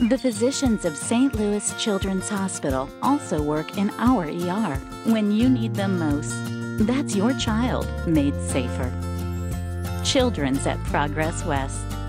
The physicians of St. Louis Children's Hospital also work in our ER when you need them most. That's your child made safer. Children's at Progress West.